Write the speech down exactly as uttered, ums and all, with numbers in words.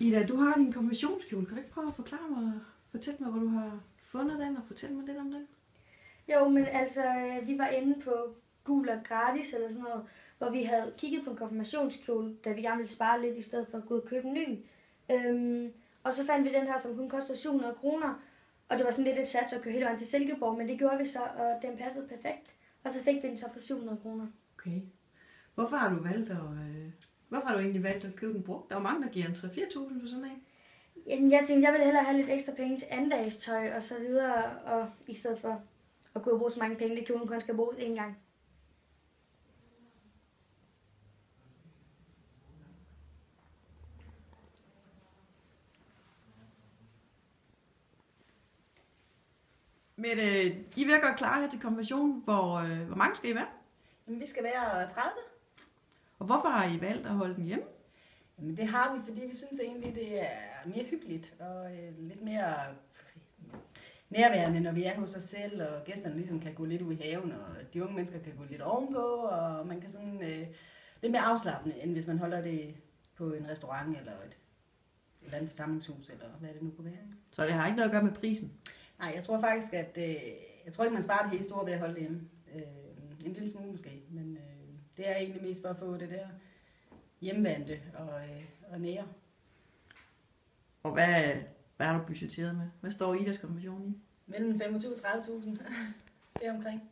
Ida, du har din konfirmationskjole. Kan du ikke prøve at forklare mig, fortælle mig, hvor du har fundet den, og fortælle mig lidt om den? Jo, men altså, vi var inde på Gul og Gratis eller sådan noget, hvor vi havde kigget på en konfirmationskjole, da vi gerne ville spare lidt, i stedet for at gå og købe en ny. Øhm, og så fandt vi den her, som kun kostede syv hundrede kroner, og det var sådan lidt et sats at køre hele vejen til Silkeborg, men det gjorde vi så, og den passede perfekt. Og så fik vi den så for syv hundrede kroner. Okay. Hvorfor har du valgt at, øh, hvorfor har du egentlig valgt at købe den brugt? Der er mange, der giver en tre til fire tusind for sådan en. Jamen, jeg tænkte, jeg ville hellere have lidt ekstra penge til andagstøj og så videre, og i stedet for at gå og bruge så mange penge, det kjolen kun skal bruges én gang. Mette, I vil godt klar her til konfirmationen. Hvor, øh, hvor mange skal I være? Jamen, vi skal være tredive. Og hvorfor har I valgt at holde den hjemme? Jamen, det har vi, fordi vi synes egentlig, det er mere hyggeligt og øh, lidt mere nærværende, når vi er hos os selv, og gæsterne ligesom kan gå lidt ud i haven, og de unge mennesker kan gå lidt ovenpå, og man kan sådan øh, lidt mere afslappende, end hvis man holder det på en restaurant eller et, et eller andet forsamlingshus, eller hvad det nu kunne være. Så det har ikke noget at gøre med prisen? Nej, jeg tror faktisk, at øh, jeg tror ikke, man sparer det helt store ved at holde det hjemme. Øh, en lille smule måske, men øh, det er egentlig mest for at få det der hjemvandte og, øh, og nære. Og hvad, hvad har du budgetteret med? Hvad står Idas konfirmation i? Mellem femogtyve og tredive tusind. Det er omkring.